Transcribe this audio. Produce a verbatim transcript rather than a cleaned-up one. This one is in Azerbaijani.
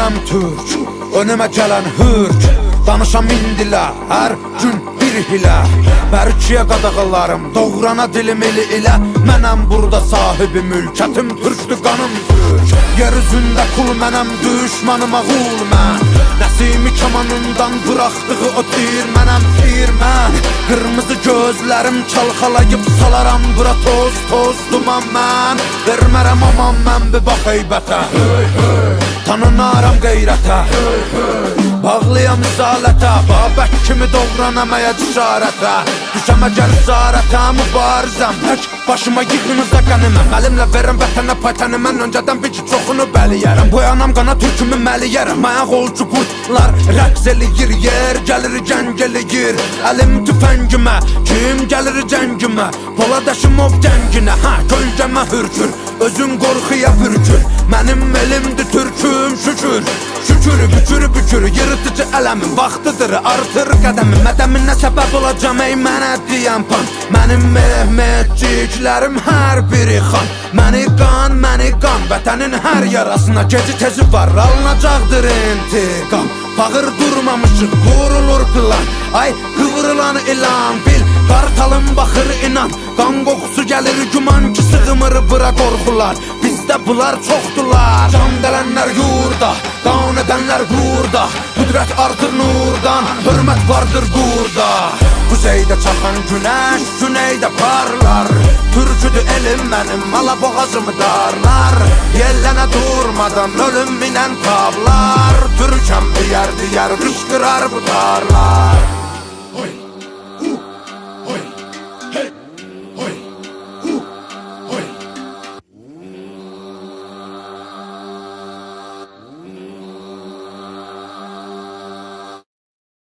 mənəm türk, önümə gələn hürk. Danışam indilər, hər gün bir hilə. Bərkiyə qadağalarım, doğrana dilim ili ilə. Mənəm burada sahibi mülkətim, türkdür qanım türk. Yer üzündə kul mənəm, düşmanıma qul mən. Nəsimi kamanından bıraxdığı o tir mənəm, tir mən. Qırmızı gözlərim çalxalayıb salaram bura toz, toz duman mən. Vermərəm aman mən bir bax heybətə, tanınaram qeyrətə, bağlıyam izalətə, babək kimi doğranamaya cüsarətə. Düşəm əgər zarətə, mübarizəm tək başıma yığınıza qəniməm. Əlimlə verəm vətənə paytəni, mən öncədən bir ki çoxunu bəliyərəm. Boyanam qana türkümü məliyərəm, ayaq olcu qurtlar rəqs eləyir, yer gəlir gəng eləyir. Əlim tüfəngimə, kim gəlir cəngimə, Poladaşım ov gənginə, hə kölgəmə hürkür, özün qorxuya bürkür. Mənim elimdir türküm şükür, şükür bükür bükür, yırtıcı ələmin vaxtıdır, artır qədəmin. Mədəminə səbəb olacam ey mənə deyən pan. Mənim mehmetçiklərim hər biri xan. Məni qan, məni qan, vətənin hər yarasına geci tezi var, alınacaqdır intiqam. Fağır durmamışıq, qurulur plan, ay qıvrılan ilan bil. Qartalım baxır inan, qan qoxusu gəlir güman ki sığmır bura qorxular. Bizdə bunlar çoxdular, can dələnlər yurda, qan edənlər burada. Qüdrət artır nurdan, hörmət vardır burada. Kuzeydə çaxan günəş, güneydə parlar. Türküdür elim mənim, alaboğazımı darlar. Yellənə durmadan ölüm minən tablar. Türkəm bir yer, bir yer qışqırar bu darlar.